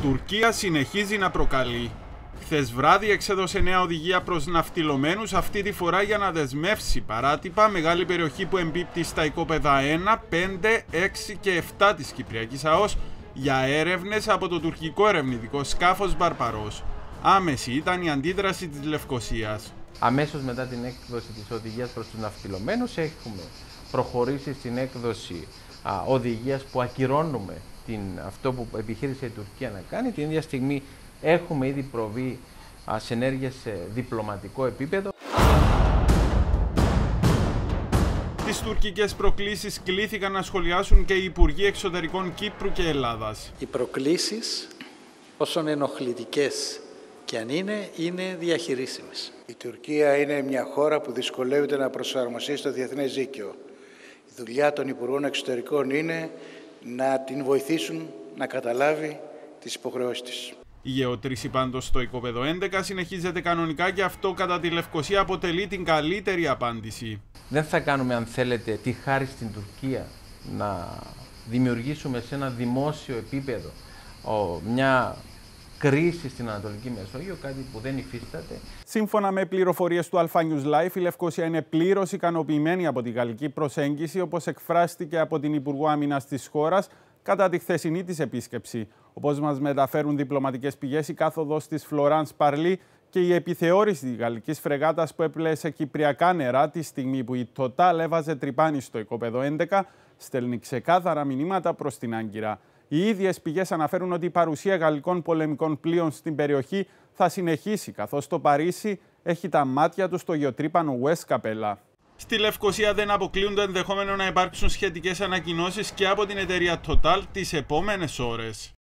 Τουρκία συνεχίζει να προκαλεί. Χθες βράδυ εξέδωσε νέα οδηγία προς ναυτιλωμένους, αυτή τη φορά για να δεσμεύσει παράτυπα μεγάλη περιοχή που εμπίπτει στα οικόπεδα 1, 5, 6 και 7 της Κυπριακής ΑΟΣ για έρευνες από το τουρκικό ερευνητικό σκάφος Μπαρπαρός. Άμεση ήταν η αντίδραση της Λευκωσίας. Αμέσως μετά την έκδοση της οδηγίας προς τους ναυτιλωμένους έχουμε προχωρήσει στην έκδοση οδηγίας που ακυρώνουμε αυτό που επιχείρησε η Τουρκία να κάνει. Την ίδια στιγμή έχουμε ήδη προβεί σε ενέργειες σε διπλωματικό επίπεδο. Τις τουρκικές προκλήσεις κλήθηκαν να σχολιάσουν και οι Υπουργοί Εξωτερικών Κύπρου και Ελλάδας. Οι προκλήσεις, όσον ενοχλητικές και αν είναι διαχειρίσιμες. Η Τουρκία είναι μια χώρα που δυσκολεύεται να προσαρμοστεί στο διεθνές δίκαιο. Η δουλειά των Υπουργών Εξωτερικών είναι να την βοηθήσουν να καταλάβει τις υποχρεώσεις της. Η γεωτρήση πάντως στο οικόπεδο 11 συνεχίζεται κανονικά και αυτό κατά τη Λευκωσία αποτελεί την καλύτερη απάντηση. Δεν θα κάνουμε, αν θέλετε, τη χάρη στην Τουρκία να δημιουργήσουμε σε ένα δημόσιο επίπεδο μια κρίση στην Ανατολική Μεσόγειο, κάτι που δεν υφίσταται. Σύμφωνα με πληροφορίες του Alpha News Live, η Λευκωσία είναι πλήρως ικανοποιημένη από τη γαλλική προσέγγιση, όπως εκφράστηκε από την Υπουργό Άμυνας της χώρας κατά τη χθεσινή της επίσκεψη. Όπως μας μεταφέρουν διπλωματικές πηγές, η κάθοδος της Φλωράνς Παρλί και η επιθεώρηση της γαλλικής φρεγάτας που έπλεε σε κυπριακά νερά τη στιγμή που η Total έβαζε τρυπάνι στο οικόπεδο 11 στέλνει ξεκάθαρα μηνύματα προς την Άγκυρα. Οι ίδιες πηγές αναφέρουν ότι η παρουσία γαλλικών πολεμικών πλοίων στην περιοχή θα συνεχίσει, καθώς το Παρίσι έχει τα μάτια του στο γεωτρύπανο West Capella. Στη Λευκωσία δεν αποκλείουν το ενδεχόμενο να υπάρξουν σχετικές ανακοινώσεις και από την εταιρεία Total τις επόμενες ώρες.